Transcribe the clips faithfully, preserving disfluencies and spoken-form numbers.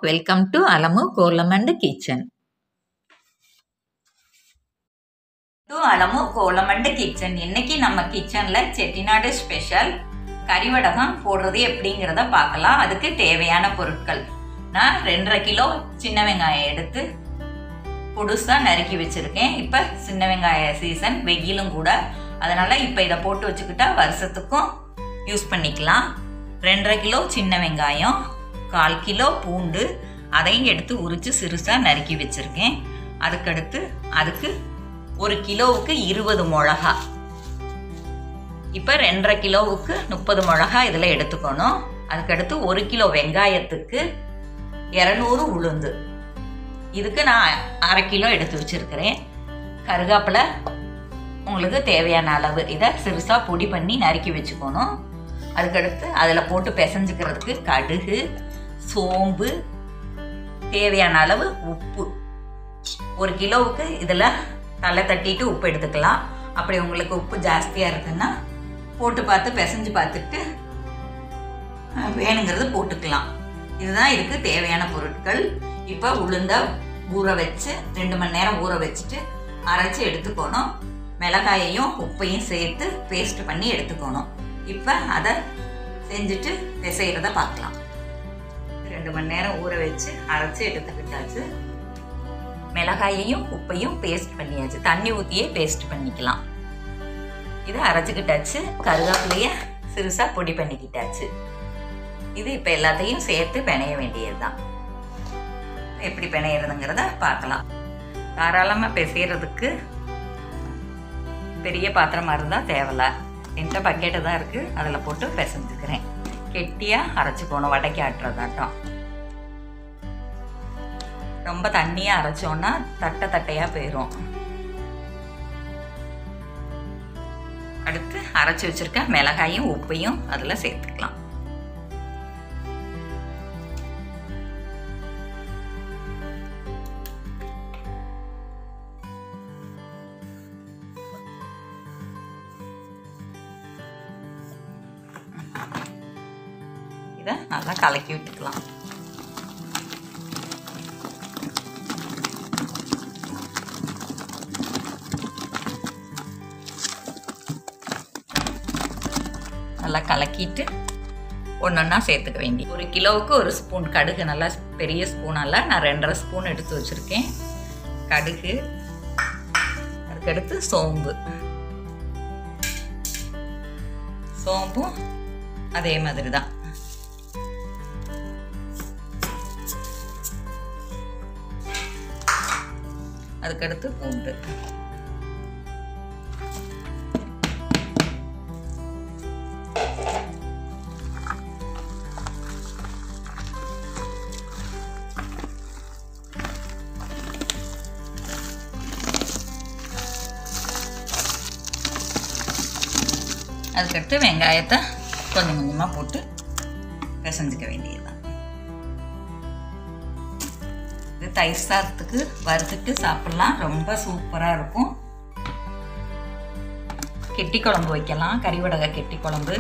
Welcome to Alamu கோலம் and kitchen. To Alamu கோலம் and kitchen. இன்னைக்கு நம்ம கிச்சன்ல செட்டிநாடு ஸ்பெஷல் கறி வடகம் போடுறது எப்படிங்கிறத பார்க்கலாம். அதுக்கு தேவையான பொருட்கள் நான் ரெண்டரை கிலோ சின்ன வெங்காயம் எடுத்து புதுசா நறுக்கி வச்சிருக்கேன். இப்ப சின்ன வெங்காய சீசன், வெயிலும் கூட, அதனால இப்ப இதை போட்டு வச்சுக்கிட்டா வருஷத்துக்கும் யூஸ் பண்ணிக்கலாம். ரெண்டரை கிலோ சின்ன வெங்காயம், கால் கிலோ பூண்டு, அதையும் எடுத்து உரிச்சு சிறுசா நறுக்கி வச்சிருக்கேன். அதுக்கடுத்து அதுக்கு ஒரு கிலோவுக்கு இருபது மிளகா, இப்ப ரெண்டரை கிலோவுக்கு முப்பது மிளகா இதுல எடுத்துக்கணும். அதுக்கடுத்து ஒரு கிலோ வெங்காயத்துக்கு இருநூறு உளுந்து, இதுக்கு நான் அரை கிலோ எடுத்து வச்சிருக்கிறேன். கருகாப்பிலை உங்களுக்கு தேவையான அளவு, இதை சிறுசா பொடி பண்ணி நறுக்கி வச்சுக்கணும். அதுக்கடுத்து அதில் போட்டு பிசைஞ்சுக்கிறதுக்கு கடுகு, சோம்பு, தேவையான அளவு உப்பு. ஒரு கிலோவுக்கு இதில் தலை தட்டிட்டு உப்பு எடுத்துக்கலாம். அப்படி உங்களுக்கு உப்பு ஜாஸ்தியாக இருக்குன்னா போட்டு பார்த்து பிசைஞ்சு பார்த்துட்டு வேணுங்கிறது போட்டுக்கலாம். இதுதான் இதுக்கு தேவையான பொருட்கள். இப்போ உளுந்த ஊற வச்சு ரெண்டு மணி நேரம் ஊற வச்சுட்டு அரைச்சி எடுத்துக்கணும். மிளகாயையும் உப்பையும் சேர்த்து பேஸ்ட் பண்ணி எடுத்துக்கணும். இப்போ அதை செஞ்சுட்டு பிசைகிறத பார்க்கலாம். ரெண்டு மணி நேரம் ஊற வச்சு அரைச்சி எடுத்துக்கிட்டாச்சு. மிளகாயையும் உப்பையும் பேஸ்ட் பண்ணியாச்சு. தண்ணி ஊற்றியே பேஸ்ட் பண்ணிக்கலாம். இதை அரைச்சிக்கிட்டாச்சு. கருவேப்பிலைய சிறுசா பொடி பண்ணிக்கிட்டாச்சு. இது இப்போ எல்லாத்தையும் சேர்த்து பிணைய வேண்டியது தான். எப்படி பிணையிறதுங்கிறத பார்க்கலாம். தாராளமாக பிசைகிறதுக்கு பெரிய பாத்திரமா இருந்தால் தேவையில்ல. என்கிட்ட பக்கெட்டு தான் இருக்குது, அதில் போட்டு பிசைஞ்சுக்கிறேன். கெட்டியாக அரைச்சிக்கணும், வடைக்கு ஆட்டுறதாட்டம். ரொம்ப தண்ணியாக அரைச்சோன்னா தட்டை தட்டையாக போயிடும். அடுத்து அரைச்சி வச்சிருக்க மிளகாயும் உப்பையும் அதில் சேர்த்துக்கலாம். இதை நல்லா கலக்கி விட்டுக்கலாம். நல்லா கலக்கிட்டு ஒன்றொன்னா சேர்த்துக்க வேண்டி. ஒரு கிலோவுக்கு ஒரு ஸ்பூன் கடுகு, நல்லா பெரிய ஸ்பூனால நான் ரெண்டரை ஸ்பூன் எடுத்து வச்சுருக்கேன். கடுகு, அதுக்கடுத்து சோம்பு, சோம்பும் அதே மாதிரி தான். அதுக்கடுத்து பூண்டு, அதுக்கடுத்து வெங்காயத்தை கொஞ்சம் கொஞ்சமாக போட்டு பிசைஞ்சிக்க வேண்டியதுதான். இது தயிர் சாதத்துக்கு வறுத்துட்டு சாப்பிடலாம், ரொம்ப சூப்பராக இருக்கும். கெட்டி குழம்பு வைக்கலாம், கறி வடகை கெட்டி குழம்பு.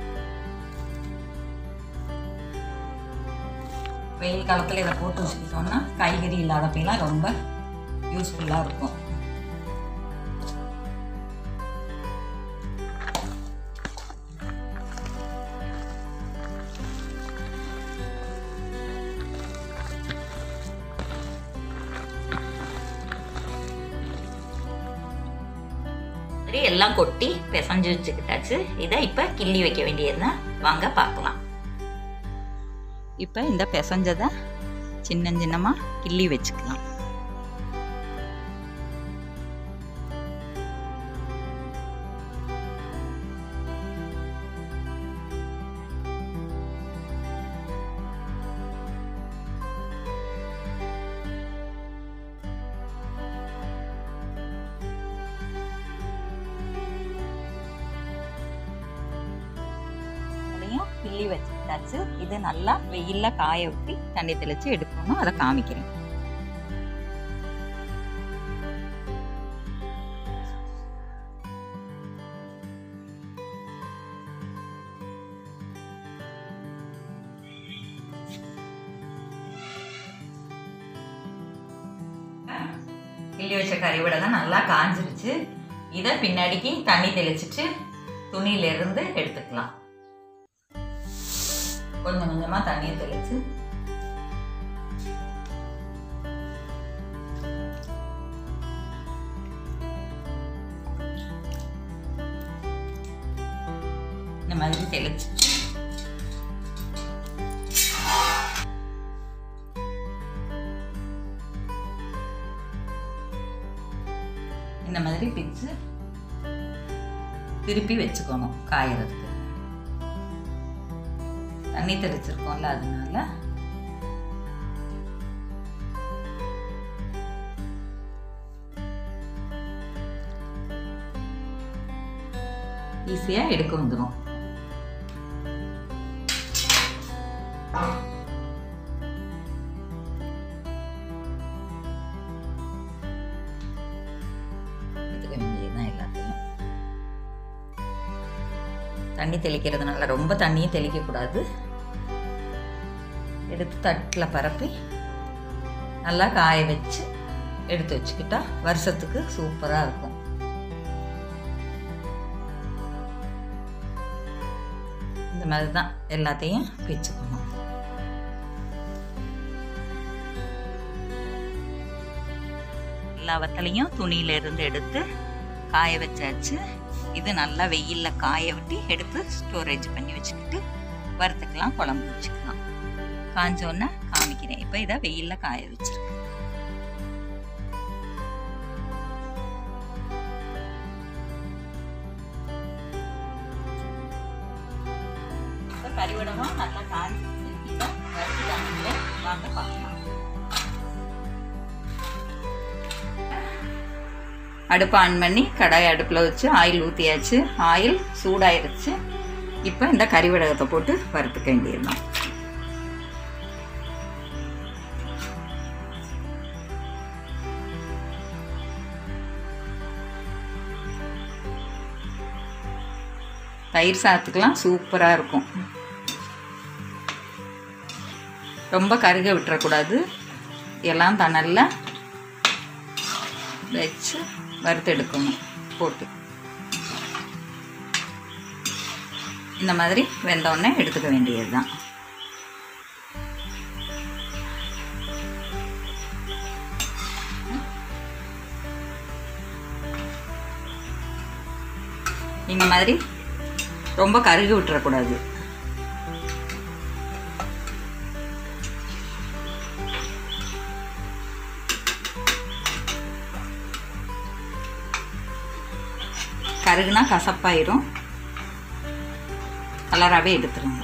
வெயில் காலத்தில் இதை போட்டு வச்சுக்கிட்டோம்னா காய்கறி இல்லாதப்பெல்லாம் ரொம்ப யூஸ்ஃபுல்லாக இருக்கும். எல்லாம் கொட்டி பிசைஞ்சு வச்சுக்கிட்டாச்சு. இதை இப்ப கிள்ளி வைக்க வேண்டியதுதான். வாங்க பார்க்கலாம். இப்ப இந்த பிசைஞ்சதை சின்ன சின்னமா கிள்ளி வச்சுக்கலாம். கிள்ளி வச்சுட்டாச்சு. இது நல்லா வெயில்ல காய ஊற்றி தண்ணி தெளிச்சு எடுக்கணும். அதை காமிக்கிறேன். கிள்ளி வச்ச கறிவடகம் நல்லா காஞ்சிருச்சு. இதை பின்னாடிக்கு தண்ணி தெளிச்சிட்டு துணியிலிருந்து எடுத்துக்கலாம். கொஞ்சம் கொஞ்சமா தண்ணியை தெளிச்சு இந்த மாதிரி தெளிச்சு இந்த மாதிரி பிச்சு திருப்பி வச்சுக்கணும். காயறதுக்கு தண்ணி தெளிச்சிருக்கோம்ல, அதனால ஈஸியா எடுக்க வந்துடும். தண்ணி தெளிக்கிறதுனால ரொம்ப தண்ணியும் தெளிக்க கூடாது. எடுத்து தட்டில் பரப்பி நல்லா காய வச்சு எடுத்து வச்சுக்கிட்டா வருஷத்துக்கு சூப்பரா இருக்கும். இந்த மாதிரி தான் எல்லாத்தையும் பிச்சுக்கணும். எல்லா வத்தலையும் துணியில இருந்து எடுத்து காய வச்சாச்சு. இது நல்லா வெயில்ல காய விட்டு எடுத்து ஸ்டோரேஜ் பண்ணி வச்சுக்கிட்டு வறுத்துக்கலாம், குழம்பு வச்சுக்கலாம். காஞ்சோன்னா காமிக்கிறேன். இப்போ இதை வெயில்ல காய வச்சிருக்கேன். இப்போ கறிவடகம் நல்லா காஞ்சிச்சு. இதை வறுத்துட்டாங்க, வாங்க பார்க்கலாம். அடுப்பு ஆன் பண்ணி கடாய் அடுப்பில் வச்சு ஆயில் ஊற்றியாச்சு. ஆயில் சூடாயிருச்சு. இப்போ இந்த கறிவடகத்தை போட்டு வறுத்துக்க வேண்டியதுதான். தயிர் சாதத்துக்கெல்லாம் சூப்பராக இருக்கும். ரொம்ப கருக விட்டுறக்கூடாது. எல்லாம் தணல்ல வச்சு வறுத்து எடுக்கணும். போட்டு இந்த மாதிரி வெந்தோடனே எடுத்துக்க வேண்டியது தான். இந்த மாதிரி ரொம்ப கருகி விட்டுறக்கூடாது. கருகுனா கசப்பாயிரும். கலராகவே எடுத்துருங்க.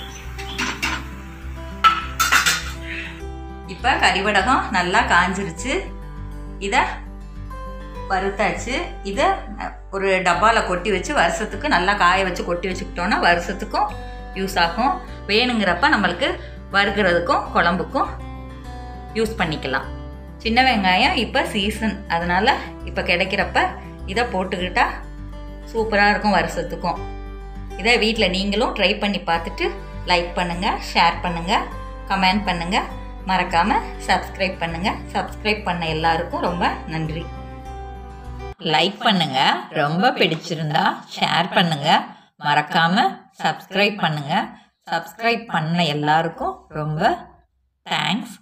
இப்போ கறிவடகம் நல்லா காஞ்சிருச்சு. இதை வறுத்தாச்சு. இதை ஒரு டப்பாவில் கொட்டி வச்சு வருஷத்துக்கு நல்லா காய வச்சு கொட்டி வச்சுக்கிட்டோன்னா வருஷத்துக்கும் யூஸ் ஆகும். வேணுங்கிறப்ப நம்மளுக்கு வறுக்கிறதுக்கும் குழம்புக்கும் யூஸ் பண்ணிக்கலாம். சின்ன வெங்காயம் இப்போ சீசன், அதனால இப்போ கிடைக்கிறப்ப இதை போட்டுக்கிட்டா சூப்பராக இருக்கும் வருஷத்துக்கும். இதை வீட்டில் நீங்களும் ட்ரை பண்ணி பார்த்துட்டு லைக் பண்ணுங்கள், ஷேர் பண்ணுங்கள், கமெண்ட் பண்ணுங்கள். மறக்காமல் சப்ஸ்கிரைப் பண்ணுங்கள். சப்ஸ்கிரைப் பண்ண எல்லாருக்கும் ரொம்ப நன்றி. லைக் பண்ணுங்கள். ரொம்ப பிடிச்சிருந்தா ஷேர் பண்ணுங்கள். மறக்காமல் சப்ஸ்கிரைப் பண்ணுங்கள். சப்ஸ்கிரைப் பண்ண எல்லாருக்கும் ரொம்ப தேங்க்ஸ்.